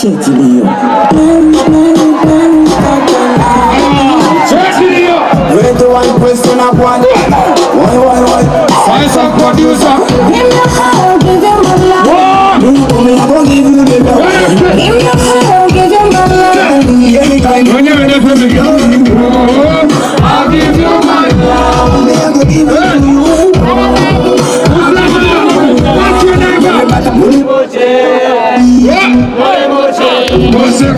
Wait to one question of one. Why? Find some producer. Give me a heart, give you my love. I'm gonna give you the love. Give me a heart, give you my love. Anytime when you're ready for me, I'll give you my love. I'm gonna give you my love. What's your name? What's your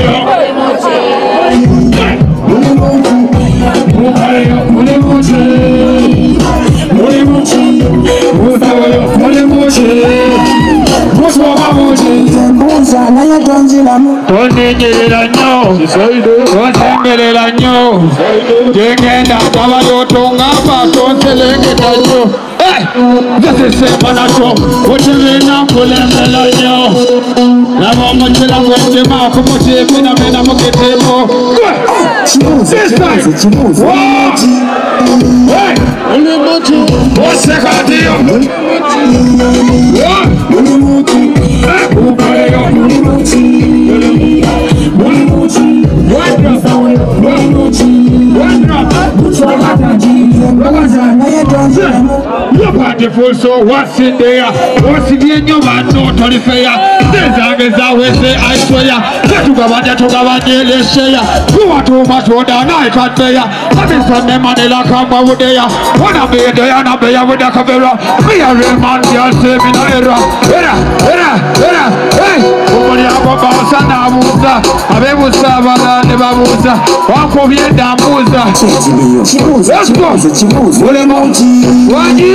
so what's in there? What's in your man? No, Tony Fair. There's always say, I swear. Let you go on there to go on there, let's share. You want too much water, I can't pay ya. I mean, from the money like I'm over there. When I'm there, and I'm there with the camera. Me a real man, you'll save me no error. Hey! Somebody have a boss and a musa. I be musa, but I never musa. One come here, damn musa. Let's go.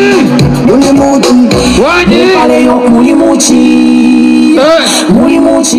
Mulimuchi